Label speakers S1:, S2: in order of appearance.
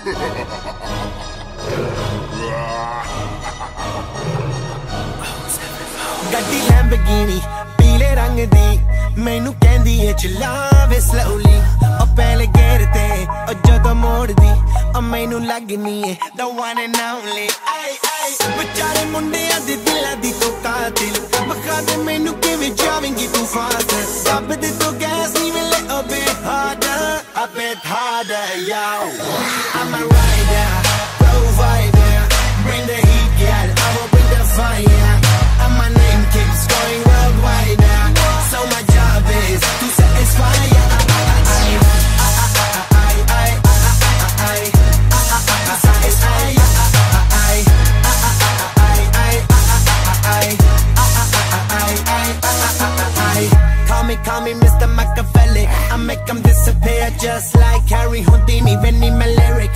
S1: ਗੱਡੀ ਲੈਂਬਰਗਿਨੀ ਪੀਲੇ ਰੰਗ ਦੀ ਮੈਨੂੰ ਕਹਿੰਦੀ ਏ ਚਲਾਵੇ slowly ਉਹ ਪਹਿਲੇ ਗੇਰ ਤੇ ਉਹ ਜਦੋਂ ਮੋੜਦੀ ਉਹ ਮੈਨੂੰ ਲੱਗਨੀ ਏ the one and only ਵਿਚਾਰੇ ਮੁੰਡਿਆਂ ਦੇ ਦਿਲਾਂ ਦੀ ਤੂੰ ਕਾਤਿਲ ਬਖਾ ਦੇ ਮੈਨੂੰ ਕਿਵੇਂ ਜਾਵੇਂਗੀ ਤੂੰ ਫਾਸਟ ਦੱਬ ਦੇ ਤੂੰ ਗੈਸ ਨਹੀਂ ਮਿਲੇ a bit harder yo I'm a rider provider bring the heat girl I will bring the fire and my name keeps going worldwide now so my job is to satisfy Call me Mr. Machiavelli I make them disappear just like Harry Houdini when he my lyric